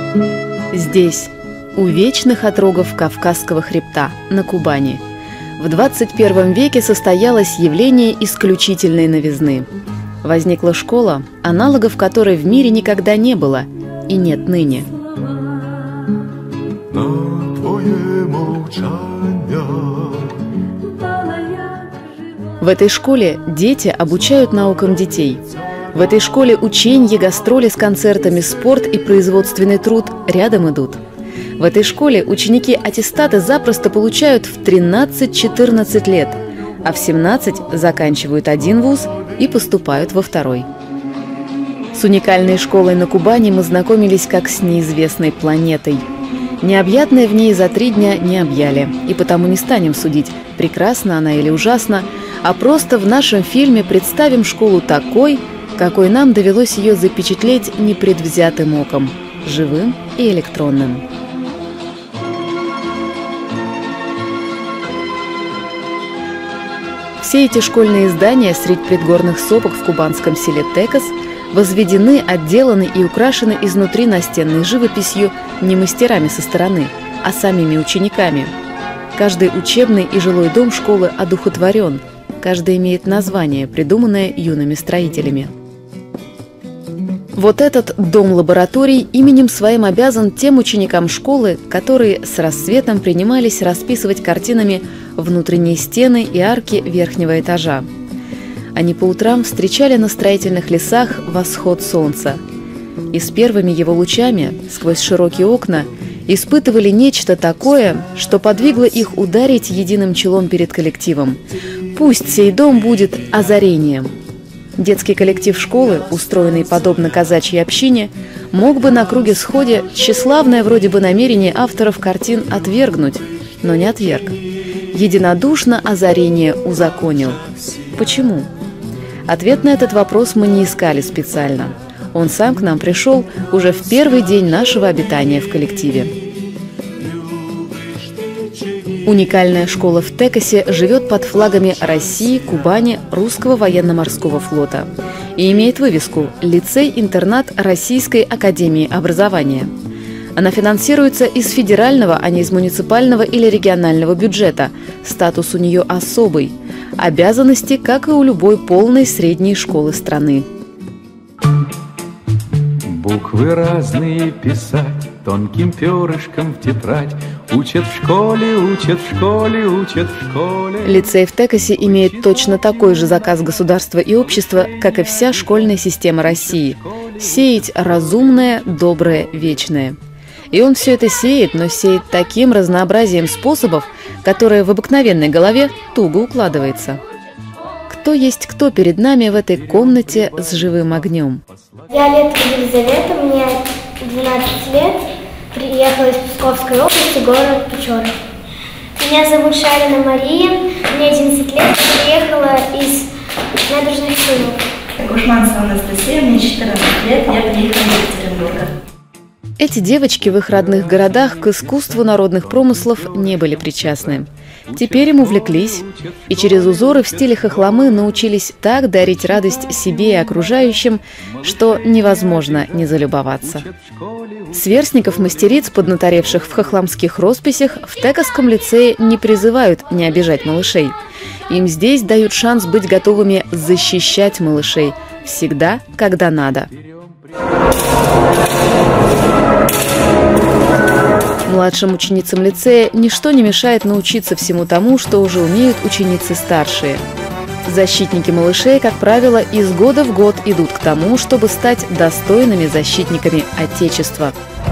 Здесь, у вечных отрогов Кавказского хребта, на Кубани, в 21 веке состоялось явление исключительной новизны. Возникла школа, аналогов которой в мире никогда не было и нет ныне. В этой школе дети обучают наукам детей. В этой школе ученье, гастроли с концертами, спорт и производственный труд рядом идут. В этой школе ученики аттестаты запросто получают в 13-14 лет, а в 17 заканчивают один вуз и поступают во второй. С уникальной школой на Кубани мы знакомились как с неизвестной планетой. Необъятное в ней за 3 дня не объяли, и потому не станем судить, прекрасна она или ужасна, а просто в нашем фильме представим школу такой, какой нам довелось ее запечатлеть непредвзятым оком, живым и электронным. Все эти школьные здания средь предгорных сопок в кубанском селе Текас возведены, отделаны и украшены изнутри настенной живописью не мастерами со стороны, а самими учениками. Каждый учебный и жилой дом школы одухотворен, каждый имеет название, придуманное юными строителями. Вот этот дом-лабораторий именем своим обязан тем ученикам школы, которые с рассветом принимались расписывать картинами внутренние стены и арки верхнего этажа. Они по утрам встречали на строительных лесах восход солнца. И с первыми его лучами, сквозь широкие окна, испытывали нечто такое, что подвигло их ударить единым челом перед коллективом. Пусть сей дом будет озарением. Детский коллектив школы, устроенный подобно казачьей общине, мог бы на круге-сходе тщеславное вроде бы намерение авторов картин отвергнуть, но не отверг. Единодушно озарение узаконил. Почему? Ответ на этот вопрос мы не искали специально. Он сам к нам пришел уже в первый день нашего обитания в коллективе. Уникальная школа в Текасе живет под флагами России, Кубани, Русского военно-морского флота и имеет вывеску «Лицей-интернат Российской академии образования». Она финансируется из федерального, а не из муниципального или регионального бюджета. Статус у нее особый. Обязанности, как и у любой полной средней школы страны. Буквы разные писать, тонким перышком в тетрадь. Учат в школе, учат в школе, учат в школе. Лицей в Текасе имеет точно такой же заказ государства и общества, как и вся школьная система России – сеять разумное, доброе, вечное. И он все это сеет, но сеет таким разнообразием способов, которое в обыкновенной голове туго укладывается. Кто есть кто перед нами в этой комнате с живым огнем? Я Летова Елизавета, мне 12 лет, приехала из Псковской области, город Печоры. Меня зовут Шарина Мария, мне 11 лет, приехала из Набережных Челнов. Кушманцева Анастасия, мне 14 лет, я приехала из Екатеринбурга. Эти девочки в их родных городах к искусству народных промыслов не были причастны. Теперь им увлеклись, и через узоры в стиле хохломы научились так дарить радость себе и окружающим, что невозможно не залюбоваться. Сверстников-мастериц, поднаторевших в хохломских росписях, в Текасском лицее не призывают не обижать малышей. Им здесь дают шанс быть готовыми защищать малышей всегда, когда надо. Младшим ученицам лицея ничто не мешает научиться всему тому, что уже умеют ученицы старшие. Защитники малышей, как правило, из года в год идут к тому, чтобы стать достойными защитниками Отечества.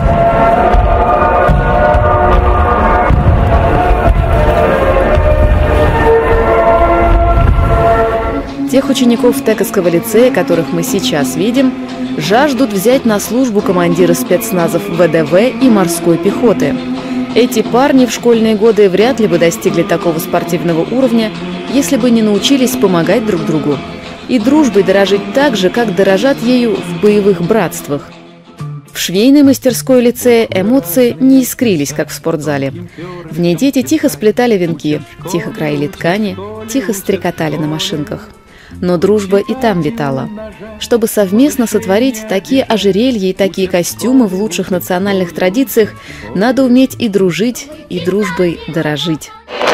Тех учеников Текасского лицея, которых мы сейчас видим, жаждут взять на службу командиры спецназов ВДВ и морской пехоты. Эти парни в школьные годы вряд ли бы достигли такого спортивного уровня, если бы не научились помогать друг другу и дружбой дорожить так же, как дорожат ею в боевых братствах. В швейной мастерской лицея эмоции не искрились, как в спортзале. В ней дети тихо сплетали венки, тихо краили ткани, тихо стрекотали на машинках. но дружба и там витала. Чтобы совместно сотворить такие ожерелья и такие костюмы в лучших национальных традициях, надо уметь и дружить, и дружбой дорожить.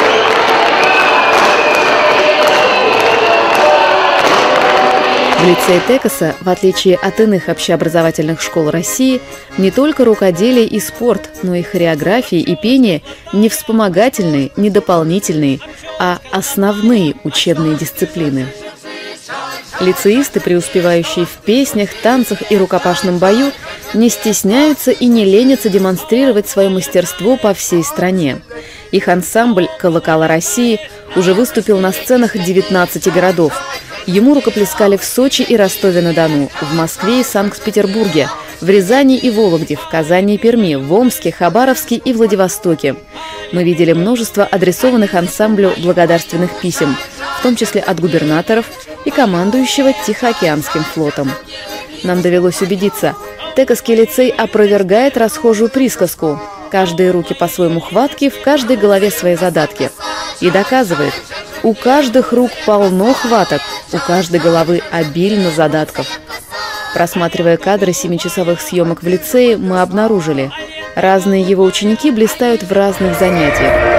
В лицее Текаса, в отличие от иных общеобразовательных школ России, не только рукоделие и спорт, но и хореография и пение не вспомогательные, не дополнительные, а основные учебные дисциплины. Лицеисты, преуспевающие в песнях, танцах и рукопашном бою, не стесняются и не ленятся демонстрировать свое мастерство по всей стране. Их ансамбль «Колокола России» уже выступил на сценах 19 городов. Ему рукоплескали в Сочи и Ростове-на-Дону, в Москве и Санкт-Петербурге, в Рязани и Вологде, в Казани и Перми, в Омске, Хабаровске и Владивостоке. Мы видели множество адресованных ансамблю благодарственных писем, в том числе от губернаторов и командующего Тихоокеанским флотом. Нам довелось убедиться, Текасский лицей опровергает расхожую присказку «каждые руки по-своему хватки, в каждой голове свои задатки» и доказывает, у каждых рук полно хваток, у каждой головы обильно задатков. Просматривая кадры 7-часовых съемок в лицее, мы обнаружили, разные его ученики блистают в разных занятиях.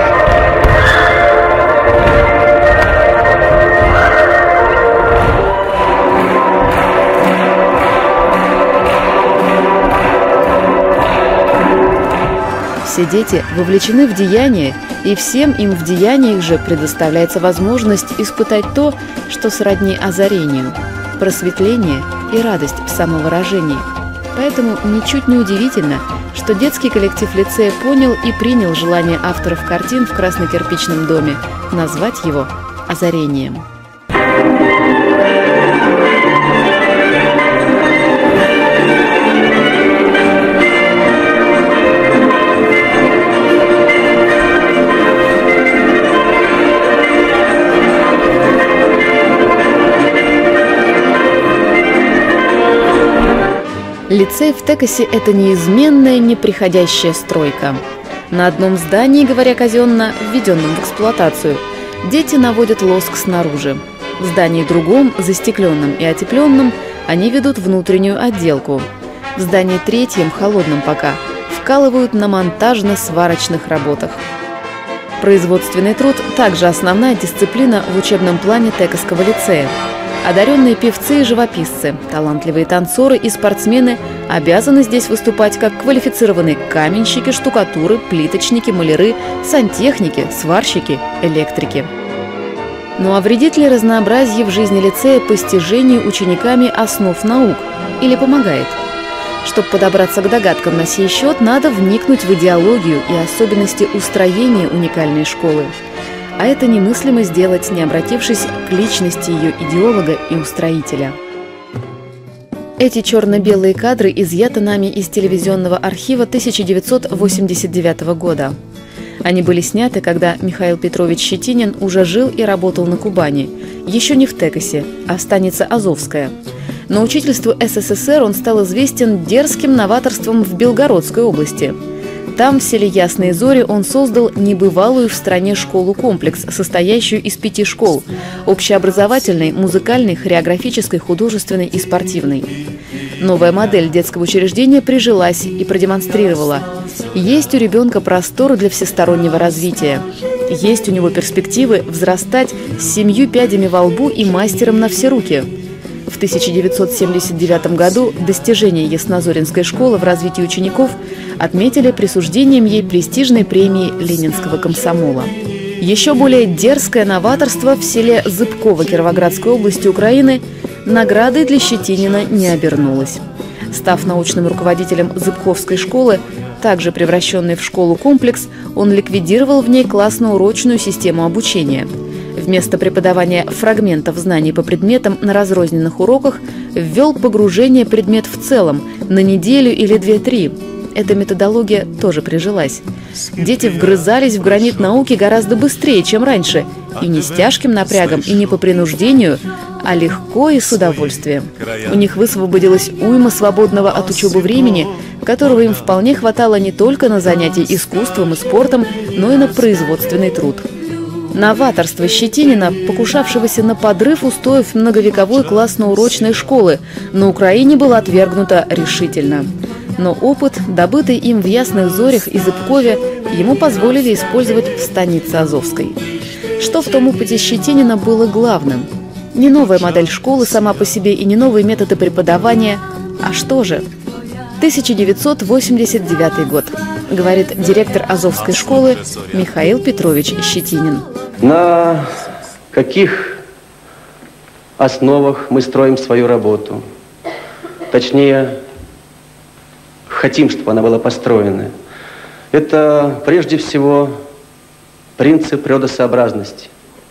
Все дети вовлечены в деяния, и всем им в деяниях же предоставляется возможность испытать то, что сродни озарению – просветление и радость в самовыражении. Поэтому ничуть не удивительно, что детский коллектив лицея понял и принял желание авторов картин в красно-кирпичном доме назвать его «Озарением». Лицей в Текасе – это неизменная, неприходящая стройка. На одном здании, говоря казенно, введенном в эксплуатацию, дети наводят лоск снаружи. В здании другом, застекленном и отепленном, они ведут внутреннюю отделку. В здании третьем, холодном пока, вкалывают на монтажно-сварочных работах. Производственный труд – также основная дисциплина в учебном плане Текасского лицея. Одаренные певцы и живописцы, талантливые танцоры и спортсмены обязаны здесь выступать как квалифицированные каменщики, штукатуры, плиточники, маляры, сантехники, сварщики, электрики. Ну а вредит ли разнообразие в жизни лицея постижению учениками основ наук или помогает? Чтобы подобраться к догадкам на сей счет, надо вникнуть в идеологию и особенности устроения уникальной школы. А это немыслимо сделать, не обратившись к личности ее идеолога и устроителя. Эти черно-белые кадры изъяты нами из телевизионного архива 1989 года. Они были сняты, когда Михаил Петрович Щетинин уже жил и работал на Кубани, еще не в Текасе, а в станице Азовская. На учительству СССР он стал известен дерзким новаторством в Белгородской области. Там, в селе Ясные Зори, он создал небывалую в стране школу-комплекс, состоящую из 5 школ – общеобразовательной, музыкальной, хореографической, художественной и спортивной. Новая модель детского учреждения прижилась и продемонстрировала – есть у ребенка простор для всестороннего развития. Есть у него перспективы взрастать с 7 пядями во лбу и мастером на все руки. В 1979 году достижения Яснозоринской школы в развитии учеников отметили присуждением ей престижной премии Ленинского комсомола. Еще более дерзкое новаторство в селе Зыбково Кировоградской области Украины наградой для Щетинина не обернулось. Став научным руководителем Зыбковской школы, также превращенной в школу-комплекс, он ликвидировал в ней классно-урочную систему обучения. Вместо преподавания фрагментов знаний по предметам на разрозненных уроках ввел погружение предмет в целом на неделю или 2-3. Эта методология тоже прижилась. Дети вгрызались в гранит науки гораздо быстрее, чем раньше, и не с тяжким напрягом, и не по принуждению, а легко и с удовольствием. У них высвободилась уйма свободного от учебы времени, которого им вполне хватало не только на занятия искусством и спортом, но и на производственный труд. Новаторство Щетинина, покушавшегося на подрыв устоев многовековой классно-урочной школы, на Украине было отвергнуто решительно. Но опыт, добытый им в Ясных Зорях и Зыбкове, ему позволили использовать в станице Азовской. Что в том опыте Щетинина было главным? Не новая модель школы сама по себе и не новые методы преподавания, а что же? 1989 год, говорит директор Азовской школы Михаил Петрович Щетинин. На каких основах мы строим свою работу? Точнее, хотим, чтобы она была построена. Это прежде всего принцип природосообразности.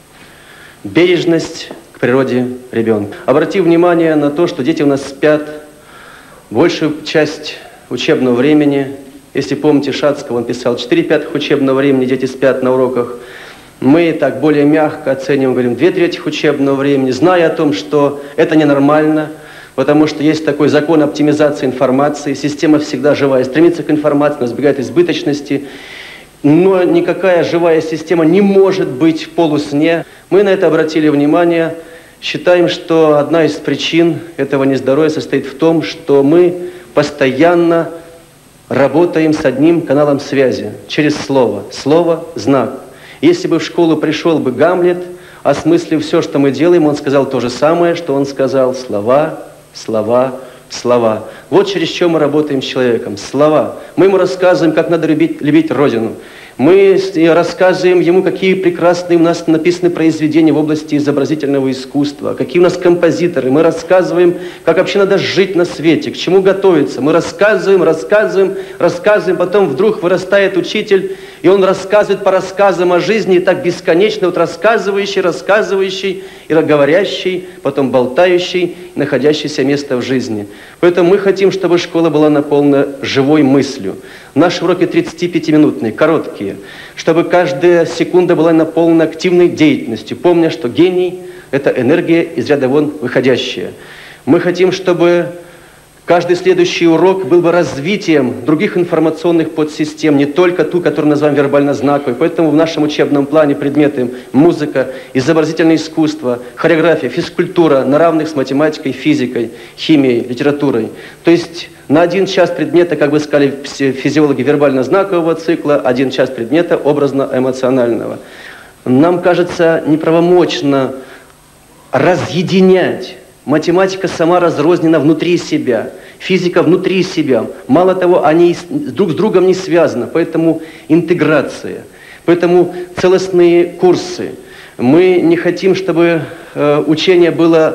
Бережность к природе ребенка. Обрати внимание на то, что дети у нас спят большую часть учебного времени. Если помните, Шацкого, он писал, 4/5 учебного времени дети спят на уроках. Мы так более мягко оцениваем, говорим, 2/3 учебного времени, зная о том, что это ненормально, потому что есть такой закон оптимизации информации, система всегда живая, стремится к информации, но избегает избыточности. Но никакая живая система не может быть в полусне. Мы на это обратили внимание. Считаем, что одна из причин этого нездоровья состоит в том, что мы постоянно работаем с одним каналом связи, через слово. Слово – знак. Если бы в школу пришел бы Гамлет, осмыслив все, что мы делаем, он сказал то же самое, что он сказал: слова, слова, слова. Вот через что мы работаем с человеком. Слова. Мы ему рассказываем, как надо любить Родину. Мы рассказываем ему, какие прекрасные у нас написаны произведения в области изобразительного искусства, какие у нас композиторы. Мы рассказываем, как вообще надо жить на свете, к чему готовиться. Мы рассказываем, потом вдруг вырастает учитель, и он рассказывает по рассказам о жизни, и так бесконечно, вот рассказывающий, и говорящий, потом болтающий, находящийся место в жизни. Поэтому мы хотим, чтобы школа была наполнена живой мыслью. Наши уроки 35-минутные, короткие, чтобы каждая секунда была наполнена активной деятельностью, помня, что гений – это энергия из ряда вон выходящая. Мы хотим, чтобы каждый следующий урок был бы развитием других информационных подсистем, не только ту, которую называем вербально-знаковой. Поэтому в нашем учебном плане предметы музыка, изобразительное искусство, хореография, физкультура на равных с математикой, физикой, химией, литературой. То есть на 1 час предмета, как бы сказали физиологи, вербально-знакового цикла, 1 час предмета образно-эмоционального. Нам кажется неправомочно разъединять. Математика сама разрознена внутри себя, физика внутри себя. Мало того, они друг с другом не связаны, поэтому интеграция, поэтому целостные курсы. Мы не хотим, чтобы учение было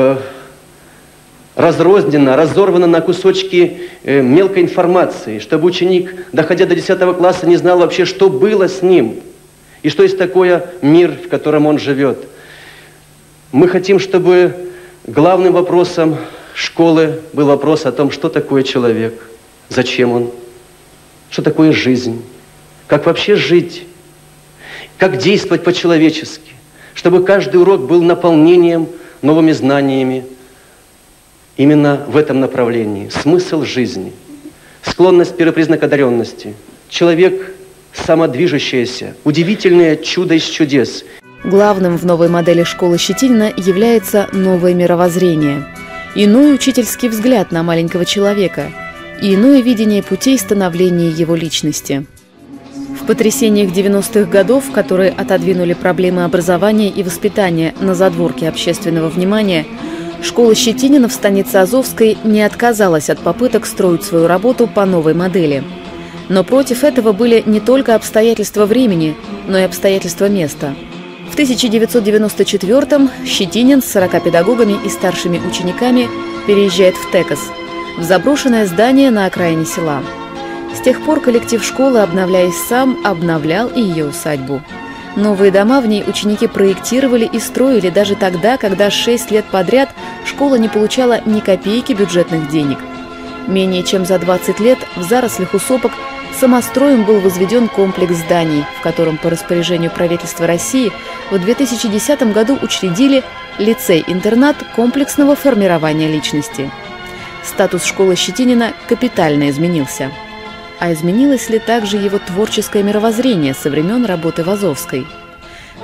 разрознено, разорвано на кусочки мелкой информации, чтобы ученик, доходя до 10 класса, не знал вообще, что было с ним и что есть такое мир, в котором он живет. Мы хотим, чтобы главным вопросом школы был вопрос о том, что такое человек, зачем он, что такое жизнь, как вообще жить, как действовать по-человечески, чтобы каждый урок был наполнением новыми знаниями именно в этом направлении. Смысл жизни, склонность, первый признак одаренности. Человек – самодвижущееся, удивительное чудо из чудес. Главным в новой модели школы Щетинина является новое мировоззрение, иной учительский взгляд на маленького человека и иное видение путей становления его личности. В потрясениях 90-х годов, которые отодвинули проблемы образования и воспитания на задворки общественного внимания, школа Щетинина в станице Азовской не отказалась от попыток строить свою работу по новой модели. Но против этого были не только обстоятельства времени, но и обстоятельства места. В 1994-м Щетинин с 40 педагогами и старшими учениками переезжает в Текос, в заброшенное здание на окраине села. С тех пор коллектив школы, обновляясь сам, обновлял и ее усадьбу. Новые дома в ней ученики проектировали и строили даже тогда, когда 6 лет подряд школа не получала ни копейки бюджетных денег. Менее чем за 20 лет в зарослях усопок самостроем был возведен комплекс зданий, в котором по распоряжению правительства России в 2010 году учредили лицей-интернат комплексного формирования личности. Статус школы Щетинина капитально изменился. А изменилось ли также его творческое мировоззрение со времен работы в Азовской?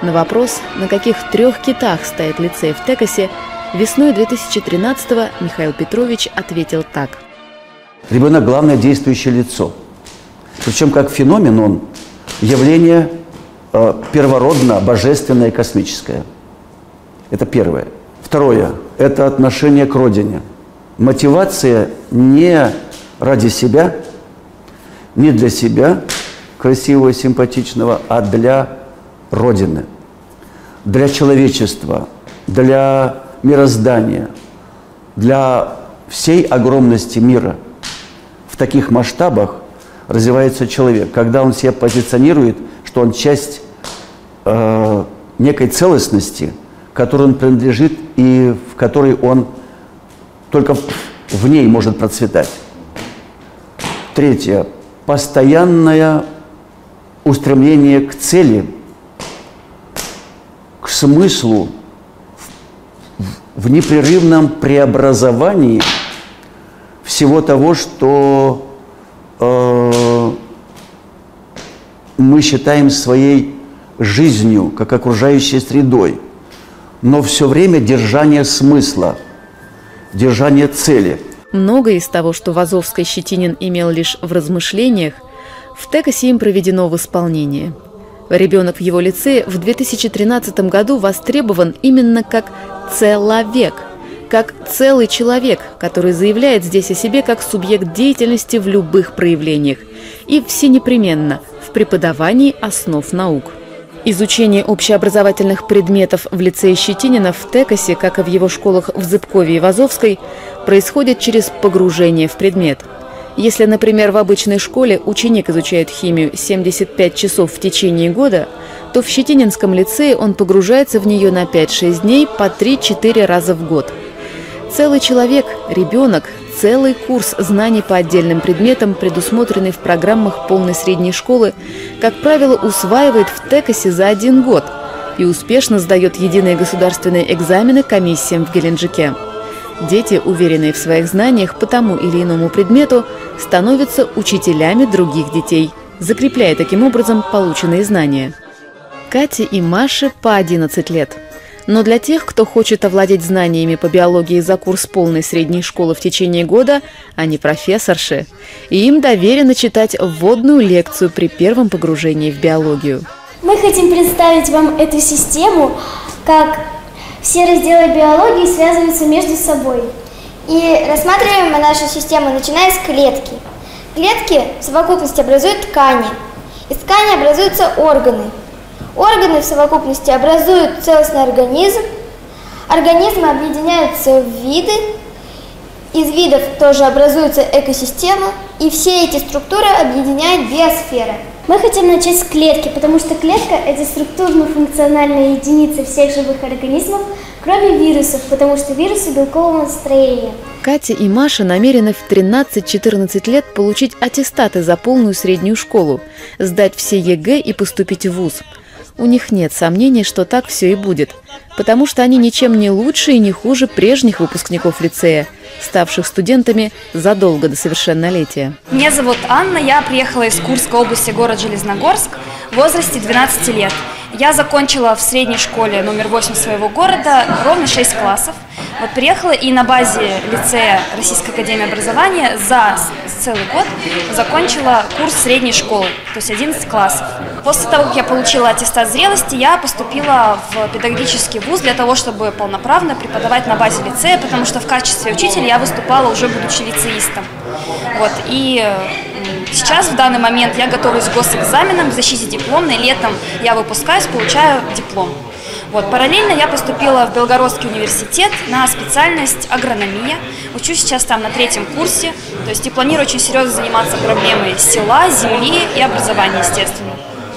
На вопрос, на каких 3 китах стоит лицей в Текасе, весной 2013-го Михаил Петрович ответил так. Ребенок – главное действующее лицо. Причем как феномен он явление первородно, божественное и космическое. Это первое. Второе – это отношение к родине. Мотивация не ради себя, не для себя, красивого и симпатичного, а для Родины, для человечества, для мироздания, для всей огромности мира. В таких масштабах развивается человек, когда он себя позиционирует, что он часть некой целостности, которой он принадлежит и в которой он только в ней может процветать. Третье. Постоянное устремление к цели, к смыслу, в непрерывном преобразовании всего того, что мы считаем своей жизнью, как окружающей средой, но все время держание смысла, держание цели. Многое из того, что в Азовской Щетинин имел лишь в размышлениях, в Текасе им проведено в исполнении. Ребенок в его лицее в 2013 году востребован именно как целовек, как целый человек, который заявляет здесь о себе как субъект деятельности в любых проявлениях и всенепременно в преподавании основ наук. Изучение общеобразовательных предметов в лицее Щетинина в Текасе, как и в его школах в Зыбкове и в Азовской, происходит через погружение в предмет. Если, например, в обычной школе ученик изучает химию 75 часов в течение года, то в Щетининском лицее он погружается в нее на 5-6 дней по 3-4 раза в год. Целый человек, ребенок, целый курс знаний по отдельным предметам, предусмотренный в программах полной средней школы, как правило, усваивает в Текасе за 1 год и успешно сдает единые государственные экзамены комиссиям в Геленджике. Дети, уверенные в своих знаниях по тому или иному предмету, становятся учителями других детей, закрепляя таким образом полученные знания. Кате и Маше по 11 лет. Но для тех, кто хочет овладеть знаниями по биологии за курс полной средней школы в течение года, они профессорши, и им доверено читать вводную лекцию при первом погружении в биологию. Мы хотим представить вам эту систему, как все разделы биологии связываются между собой. И рассматриваем мы нашу систему, начиная с клетки. Клетки в совокупности образуют ткани. Из ткани образуются органы. Органы в совокупности образуют целостный организм. Организмы объединяются в виды. Из видов тоже образуется экосистема. И все эти структуры объединяет биосфера. Мы хотим начать с клетки, потому что клетка – это структурно-функциональная единица всех живых организмов, кроме вирусов, потому что вирусы белкового строения. Катя и Маша намерены в 13-14 лет получить аттестаты за полную среднюю школу, сдать все ЕГЭ и поступить в вуз. У них нет сомнений, что так все и будет, потому что они ничем не лучше и не хуже прежних выпускников лицея, ставших студентами задолго до совершеннолетия. Меня зовут Анна, я приехала из Курской области, город Железногорск, в возрасте 12 лет. Я закончила в средней школе номер 8 своего города ровно 6 классов. Вот приехала и на базе лицея Российской академии образования за целый год закончила курс средней школы, то есть 11 классов. После того, как я получила аттестат зрелости, я поступила в педагогический вуз для того, чтобы полноправно преподавать на базе лицея, потому что в качестве учителя я выступала уже будучи лицеистом. Вот, и сейчас, в данный момент, я готовлюсь к госэкзаменам, к защите дипломной. Летом я выпускаюсь, получаю диплом. Вот, параллельно я поступила в Белгородский университет на специальность агрономия. Учусь сейчас там на 3-м курсе. То есть и планирую очень серьезно заниматься проблемой села, земли и образования, естественно.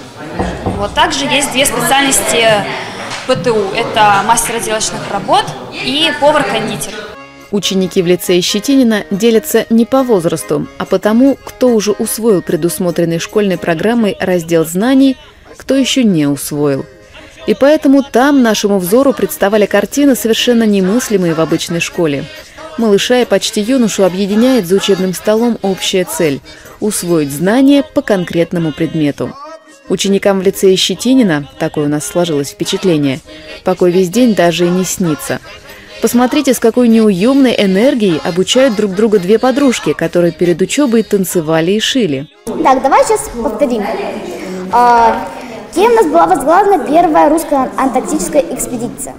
Вот, также есть 2 специальности ПТУ. Это мастер отделочных работ и повар-кондитер. Ученики в лицее Щетинина делятся не по возрасту, а по тому, кто уже усвоил предусмотренный школьной программой раздел знаний, кто еще не усвоил. И поэтому там нашему взору представали картины, совершенно немыслимые в обычной школе. Малыша и почти юношу объединяет за учебным столом общая цель – усвоить знания по конкретному предмету. Ученикам в лицее Щетинина, такое у нас сложилось впечатление, покой весь день даже и не снится. Посмотрите, с какой неуемной энергией обучают друг друга две подружки, которые перед учебой танцевали и шили. Так, давай сейчас повторим. Кем у нас была возглавлена первая русская антарктическая экспедиция?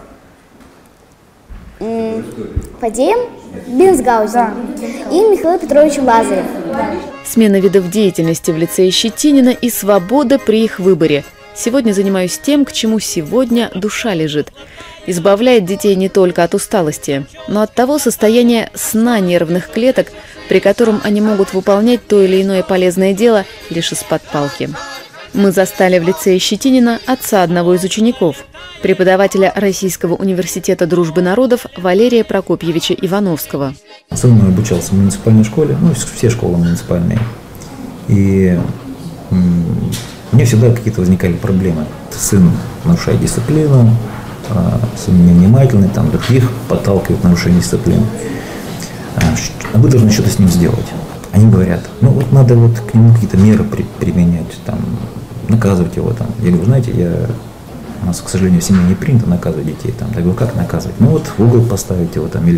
Фадеем Бенсгаузеном и Михаилом Петровичем Лазаревым. Смена видов деятельности в лицее Щетинина и свобода при их выборе. Сегодня занимаюсь тем, к чему сегодня душа лежит. Избавляет детей не только от усталости, но от того состояния сна нервных клеток, при котором они могут выполнять то или иное полезное дело лишь из-под палки. Мы застали в лицее Щетинина отца одного из учеников, преподавателя Российского университета дружбы народов Валерия Прокопьевича Ивановского. Сын мой обучался в муниципальной школе, ну, все школы муниципальные. И мне всегда какие-то возникали проблемы. Сын нарушает дисциплину, сын невнимательный, там других подталкивает нарушение дисциплины. Вы должны что-то с ним сделать. Они говорят, ну вот надо вот к нему какие-то меры применять, там, наказывать его. Там. Я говорю, знаете, у нас, к сожалению, в семье не принято наказывать детей. Там. Я говорю, как наказывать? Ну вот в угол поставить его, там, или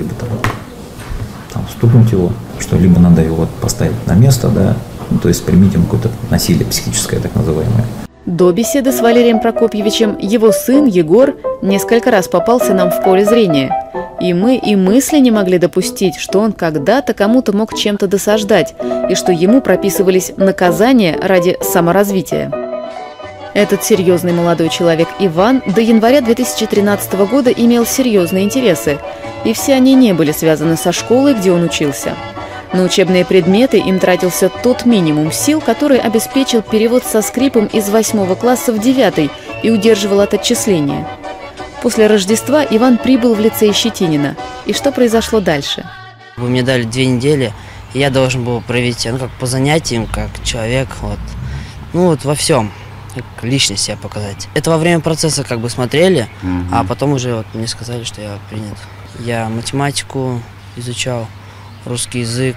там, стукнуть его, что либо надо его вот поставить на место, да, ну, то есть применить ему какое-то насилие психическое, так называемое. До беседы с Валерием Прокопьевичем его сын Егор несколько раз попался нам в поле зрения. И мы и мысли не могли допустить, что он когда-то кому-то мог чем-то досаждать, и что ему прописывались наказания ради саморазвития. Этот серьезный молодой человек Иван до января 2013 года имел серьезные интересы, и все они не были связаны со школой, где он учился. На учебные предметы им тратился тот минимум сил, который обеспечил перевод со скрипом из 8 класса в 9 и удерживал от отчисления. После Рождества Иван прибыл в лицей Щетинина. И что произошло дальше? Вы мне дали 2 недели, и я должен был проявить, ну, как по занятиям, как человек, вот. Ну, вот во всем, как личность себя показать. Это во время процесса как бы смотрели, а потом уже вот мне сказали, что я принят. Я математику изучал, русский язык,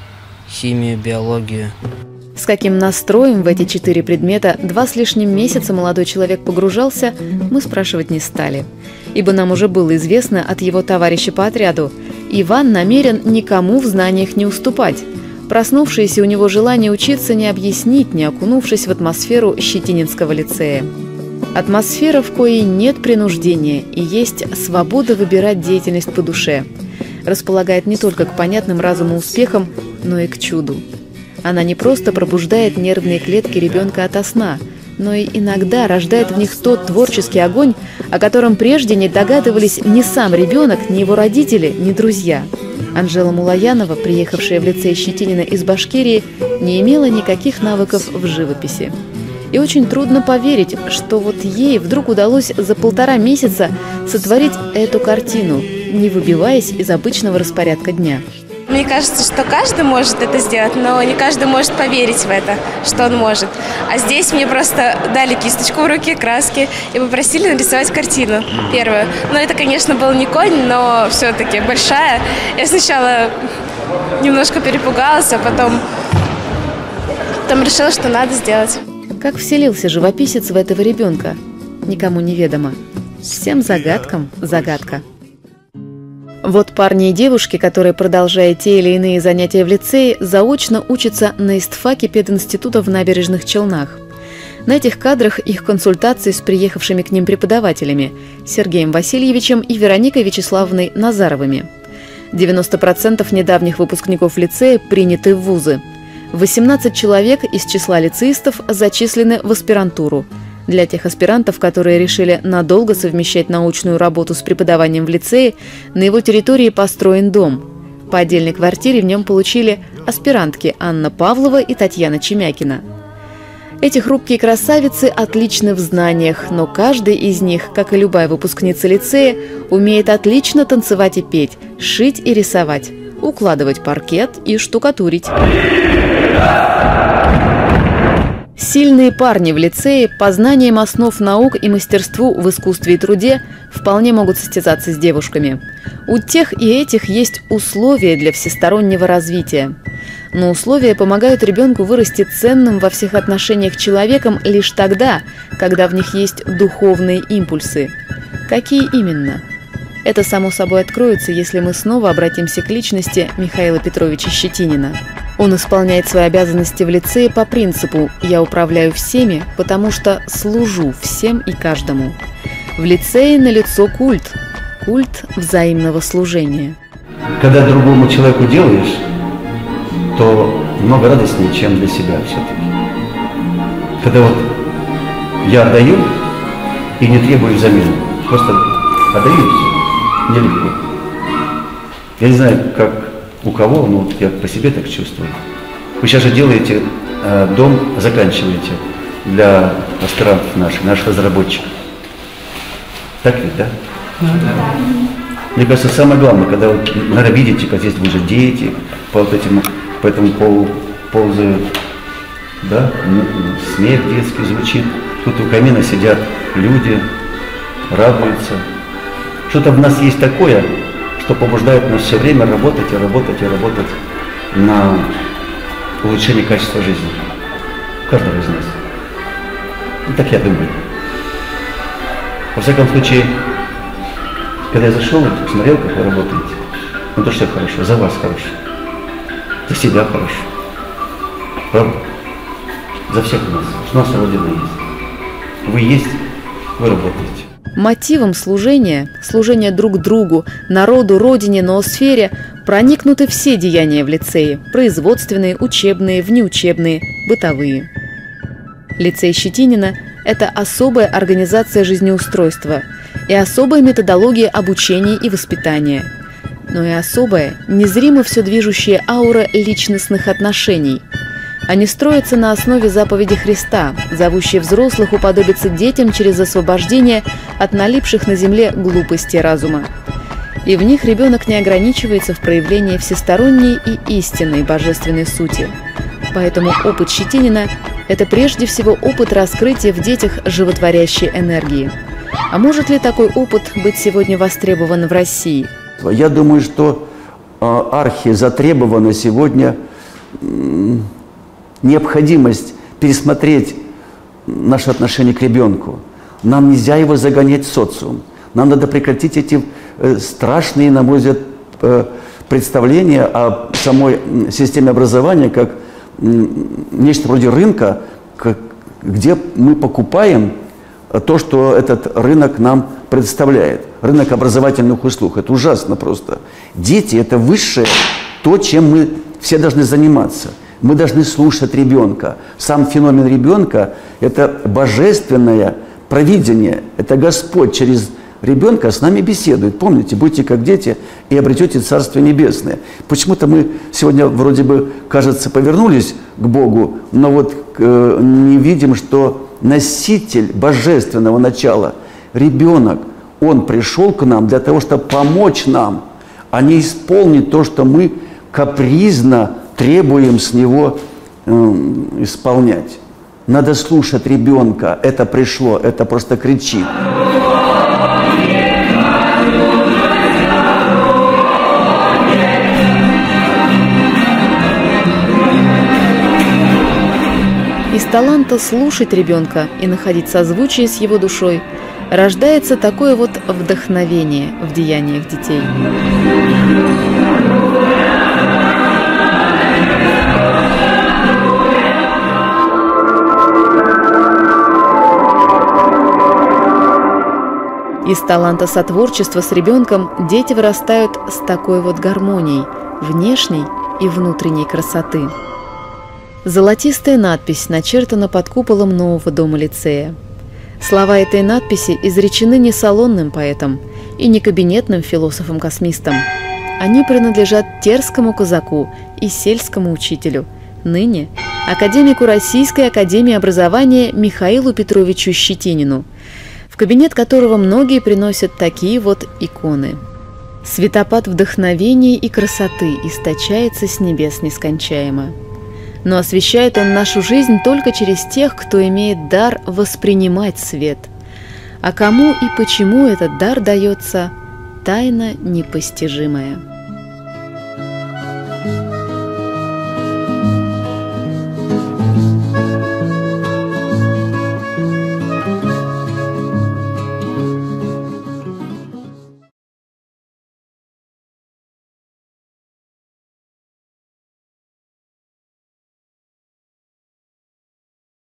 химию, биологию. С каким настроем в эти 4 предмета 2 с лишним месяца молодой человек погружался, мы спрашивать не стали. Ибо нам уже было известно от его товарища по отряду. Иван намерен никому в знаниях не уступать. Проснувшееся у него желание учиться не объяснить, не окунувшись в атмосферу Щетининского лицея. Атмосфера, в коей нет принуждения и есть свобода выбирать деятельность по душе. Располагает не только к понятным разуму успехам, но и к чуду. Она не просто пробуждает нервные клетки ребенка ото сна, но и иногда рождает в них тот творческий огонь, о котором прежде не догадывались ни сам ребенок, ни его родители, ни друзья. Анжела Мулаянова, приехавшая в лицей Щетинина из Башкирии, не имела никаких навыков в живописи. И очень трудно поверить, что вот ей вдруг удалось за 1,5 месяца сотворить эту картину, не выбиваясь из обычного распорядка дня. Мне кажется, что каждый может это сделать, но не каждый может поверить в это, что он может. А здесь мне просто дали кисточку в руки, краски и попросили нарисовать картину первую. Но это, конечно, был не конь, но все-таки большая. Я сначала немножко перепугалась, а потом решила, что надо сделать. Как вселился живописец в этого ребенка? Никому неведомо. Всем загадкам загадка. Вот парни и девушки, которые, продолжая те или иные занятия в лицее, заочно учатся на истфаке пединститута в Набережных Челнах. На этих кадрах их консультации с приехавшими к ним преподавателями Сергеем Васильевичем и Вероникой Вячеславовной Назаровыми. 90% недавних выпускников лицея приняты в вузы. 18 человек из числа лицеистов зачислены в аспирантуру. Для тех аспирантов, которые решили надолго совмещать научную работу с преподаванием в лицее, на его территории построен дом. По отдельной квартире в нем получили аспирантки Анна Павлова и Татьяна Чемякина. Эти хрупкие красавицы отличны в знаниях, но каждый из них, как и любая выпускница лицея, умеет отлично танцевать и петь, шить и рисовать, укладывать паркет и штукатурить. Сильные Умные парни в лицее по знаниям основ наук и мастерству в искусстве и труде вполне могут состязаться с девушками. У тех и этих есть условия для всестороннего развития. Но условия помогают ребенку вырасти ценным во всех отношениях человеком лишь тогда, когда в них есть духовные импульсы. Какие именно? Это само собой откроется, если мы снова обратимся к личности Михаила Петровича Щетинина. Он исполняет свои обязанности в лицее по принципу «я управляю всеми, потому что служу всем и каждому». В лицее налицо культ взаимного служения. Когда другому человеку делаешь, то много радостнее, чем для себя все-таки. Когда вот я отдаю и не требую взамен, просто отдаю и все, мне легко. Я не знаю, как у кого, но я по себе так чувствую. Вы сейчас же делаете дом, заканчиваете для аспирантов наших разработчиков. Так ведь, да? Да. Мне кажется, самое главное, когда вы, наверное, видите, как здесь вы же дети, по этому полу ползают, да, смех детский звучит. Тут у камина сидят люди, радуются. Что-то в нас есть такое, что побуждает нас все время работать и работать и работать на улучшение качества жизни. У каждого из нас. И так я думаю. Во всяком случае, когда я зашел, посмотрел, как вы работаете, ну то, что хорошо, за вас хорошо, за себя хорошо. Правда? За всех нас. У нас Родина есть. Вы есть, вы работаете. Мотивом служения друг другу, народу, родине, ноосфере проникнуты все деяния в лицее – производственные, учебные, внеучебные, бытовые. Лицей Щетинина – это особая организация жизнеустройства и особая методология обучения и воспитания, но и особая, незримо все движущая аура личностных отношений. Они строятся на основе заповеди Христа, зовущей взрослых уподобиться детям через освобождение от налипших на земле глупости разума. И в них ребенок не ограничивается в проявлении всесторонней и истинной божественной сути. Поэтому опыт Щетинина – это прежде всего опыт раскрытия в детях животворящей энергии. А может ли такой опыт быть сегодня востребован в России? Я думаю, что архизатребована сегодня необходимость пересмотреть наше отношение к ребенку. Нам нельзя его загонять в социум. Нам надо прекратить эти страшные, на мой взгляд, представления о самой системе образования как нечто вроде рынка, где мы покупаем то, что этот рынок нам предоставляет. Рынок образовательных услуг. Это ужасно просто. Дети – это высшее то, чем мы все должны заниматься. Мы должны слушать ребенка. Сам феномен ребенка – это божественное провидение. Это Господь через ребенка с нами беседует. Помните, будьте как дети и обретете Царствие Небесное. Почему-то мы сегодня вроде бы, кажется, повернулись к Богу, но вот не видим, что носитель божественного начала, ребенок, он пришел к нам для того, чтобы помочь нам, а не исполнить то, что мы капризно требуем с него исполнять. Надо слушать ребенка. Это пришло, это просто кричит. Из таланта слушать ребенка и находить созвучие с его душой рождается такое вот вдохновение в деяниях детей. Из таланта сотворчества с ребенком дети вырастают с такой вот гармонией внешней и внутренней красоты. Золотистая надпись начертана под куполом нового дома-лицея. Слова этой надписи изречены не салонным поэтом и не кабинетным философом-космистом. Они принадлежат терскому казаку и сельскому учителю, ныне академику Российской академии образования Михаилу Петровичу Щетинину, в кабинет которого многие приносят такие вот иконы. Светопад вдохновения и красоты источается с небес нескончаемо. Но освещает он нашу жизнь только через тех, кто имеет дар воспринимать свет. А кому и почему этот дар дается – тайна непостижимая.